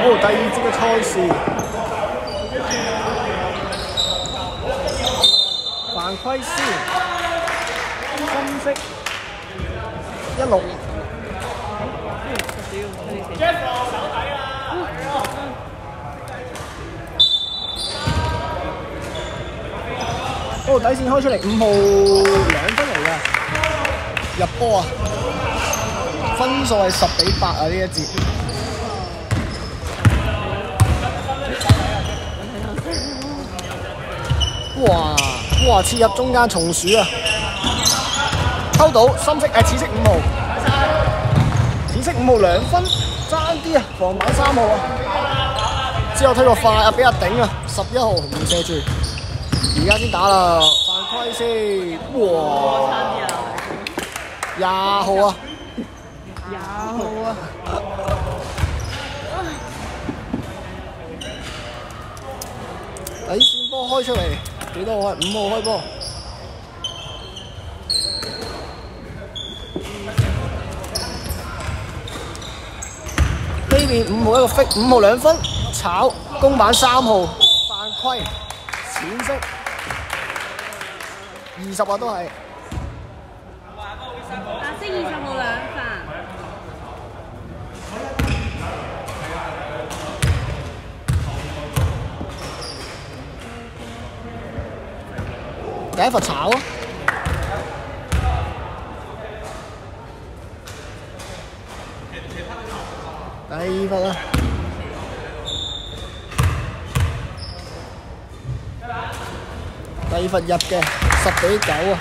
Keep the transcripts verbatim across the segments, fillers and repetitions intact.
好，第二節嘅賽事，犯規先，深色一六。好，底線開出嚟，五號兩分嚟嘅，入波啊！分數係十比八啊！呢一節。哇哇！切入中間松鼠啊！偷到深色誒，淺色五號，淺色五號兩分，爭啲啊！防板三號啊！之後推個快啊，俾阿頂啊！十一號唔射住，而家先打啦，犯規先，哇！廿號啊！ 廿號啊！ 底線波開出嚟，幾多號啊？五號開波。呢邊五號一個 fake， 五號兩分，炒公板三號犯規，淺色二十啊都係。 白色二十號兩分。 第一罰炒啊！第二罰啊！第二罰入嘅十比九啊！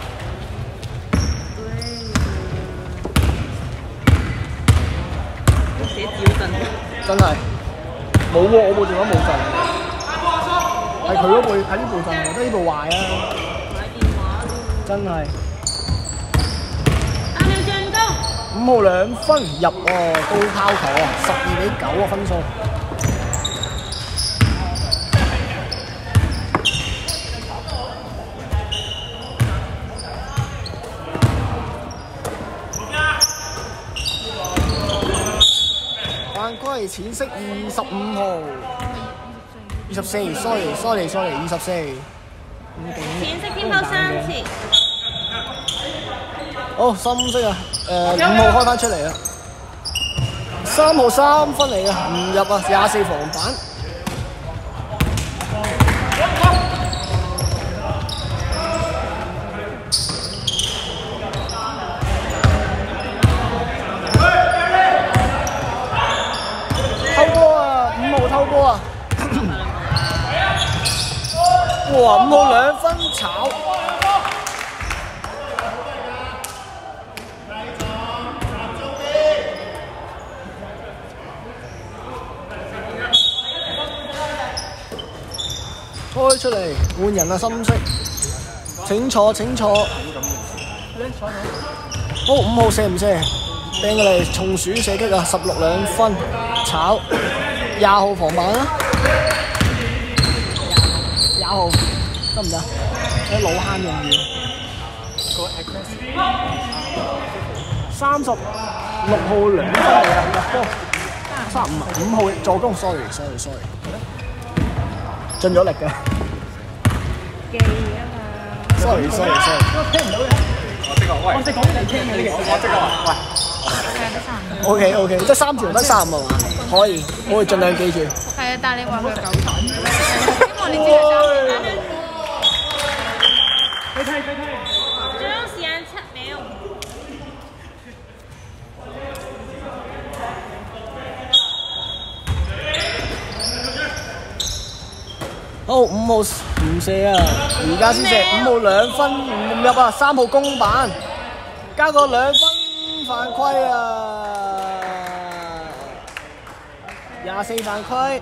都寫照震真係冇喎，我部電話冇震，係佢嗰部睇呢部震喎，得呢部壞啊！ 買電話真係。 阿廖進攻。 五號兩分入喎，高拋球啊，十二比九啊分數。犯規淺色二十五號，二十四 ，sorry sorry sorry， 二十四。 淺色添拋三次。 好，深色啊！誒、呃，五號開翻出嚟啊！三號三分嚟啊，唔入啊，廿四防板。偷波啊！五號偷波啊！哇！五號兩分炒。開出嚟換人啊！深色請坐請坐。好，五號射唔射？掟過嚟松鼠射擊啊！十六兩分炒廿號防板啦。廿號得唔得？喺老坑用完。三十六號兩分嚟啊！入波。三十五啊！五號助攻 ，sorry sorry sorry。盡咗力嘅。 記啊嘛。 sorry sorry sorry。 聽唔到嘅。我即刻，喂。我即講你聽嘅呢個。我即刻話，喂。 O K O K， 即係三條得三啊嘛，可以，我會盡量記住。 係啊，但係你話佢九場，希望你知係三條。 你睇你睇。 最終時間七秒。 好，五號唔射啊，而家先射，五號兩分唔入啊，三號公板，加個兩分犯規啊，廿四犯規，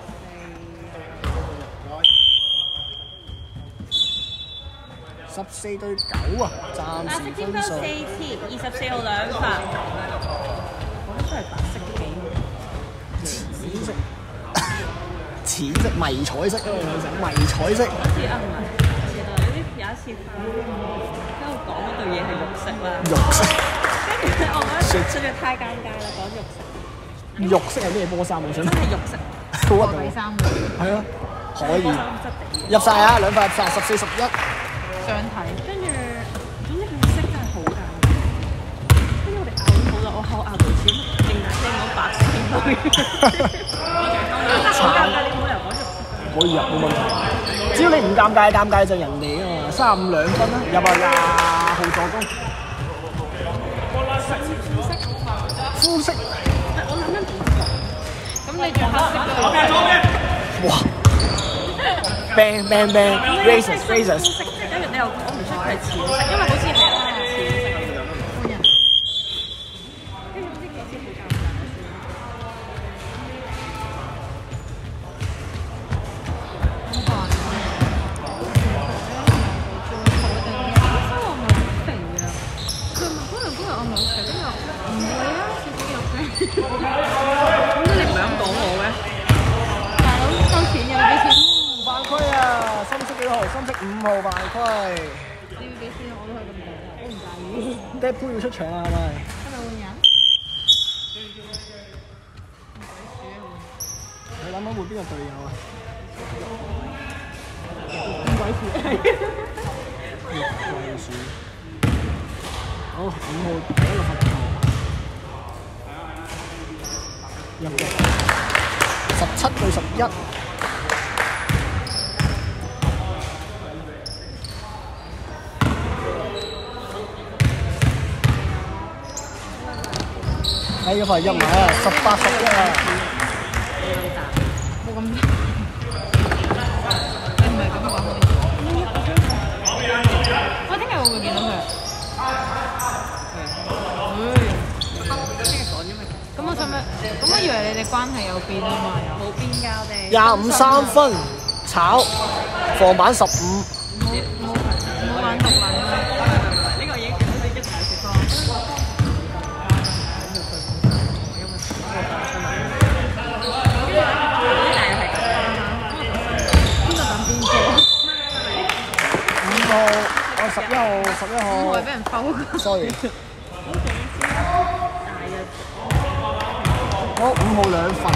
十四對九啊，暫時分數。 四次，二十四號兩分。我覺得都係白色幾。 淺色。淺色迷彩色啊！迷彩色。 好似啊唔係，有啲有一次喺度講嗰對嘢係肉色啦。 肉色。 跟住我覺得實在太尷尬啦，講肉色。 肉色係咩波衫我想？ 真係肉色， 好核突喎。 第三係啊，可以波衫質地。 入晒啊！兩塊入晒，十四十一。 相睇。 跟住總之佢色真係好㗎。跟住我哋咬咗好耐，我口咬到似咁，勁大聲講白色片區。好尷尬，你冇理由講肉色。 可以入冇問題，只要你唔尷尬，尷尬就人哋啊嘛。三五兩分啦，入啊廿號助攻。膚色。 我諗緊點講？ 咁你着黑色嘅。 哇 ！bang bang bang razors razors。 跟住你又講唔出佢係淺色，因為好似係係淺色。 個人。 跟住唔知幾次好尷尬。咁你唔係咁講我咩？ 大佬收錢又要俾錢， 犯規啊！深色幾號？深色五號犯規。 你要俾錢我都可以咁講，我唔介意。 爹杯要出場啊，係咪？ 係咪換人？ 你諗諗換邊個隊友啊？ 唔鬼事。 六位數。好，五號第一個罰球。入嘅十七對十一，喺嗰塊入埋啊！十八十一啊！ 冇咁大。你唔係咁講。我聽日會唔會見到佢？咁我想問，咁我以為你哋關係有變啊嘛，又冇邊㗎我哋。 廿五三分炒，防板十五。 冇冇冇玩獨撚啊！ 呢個已經好似一齊食飯。邊個等邊個？ 五號，我十一號，十一號。 我係俾人摟。 sorry。好，五號兩份。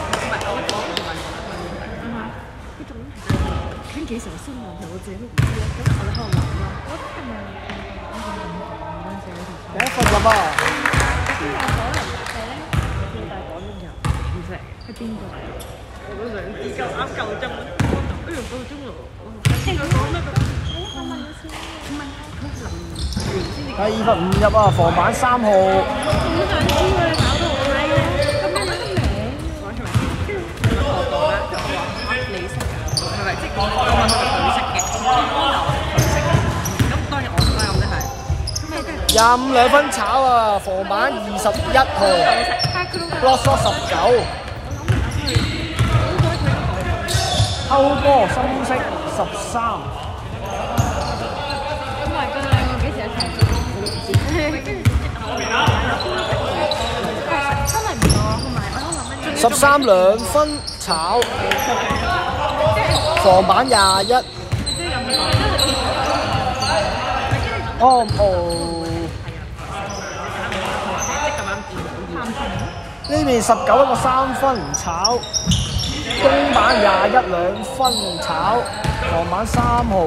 傾幾時有新問題，我自己都唔知啊。咁我哋喺度諗啦。 我覺得係咪嗰陣時嗰條？ 第一份啦噃。 邊有可能係咧？最大講咗人唔識係邊個？我都想知，夠啱夠鐘。哎呀，夠鐘咯！聽佢講咩？我問咗先，唔係佢臨完先至。 第二份唔入啊，防板三號。 好想知喎，你搞到我係啊！咁樣個名， 講出嚟先。跟住佢問我講咧，就我話你識㗎，係咪？即係我我問佢佢識嘅，我就話佢識嘅。咁當然我識啦，咁即係。咁你即係廿五兩分炒啊，防板二十一號。block shot 十九。偷波深色十三。 咁咪佢哋兩個幾時一齊？真係唔錯，同埋我都諗緊。 十三兩分炒，防板廿一。哦哦。呢邊十九一個三分炒，公板廿一兩分炒，防板三號。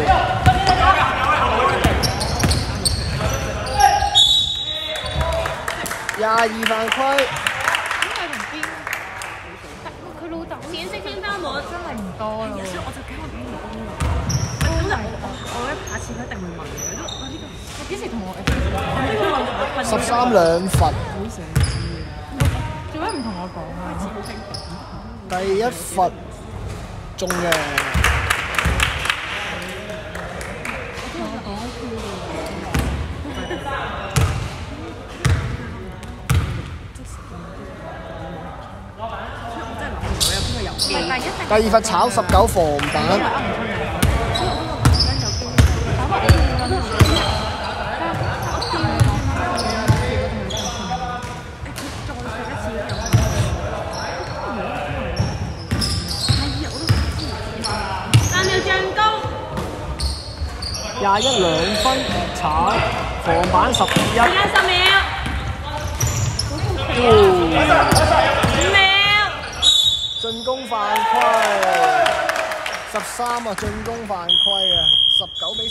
廿二犯規。 咁佢同邊？佢老豆淺色偏單我真係唔多咯。 所以我就驚我點唔到咯。咁就我我咧下次佢一定會問嘅。都我呢個你幾時同我？ 十三兩罰。 做咩唔同我講啊？ 第一罰中嘅。第二罰炒十九防板。廿一兩分炒防板十一。 而家十秒。 哦。 攻犯規，十三啊進攻犯規啊，十九比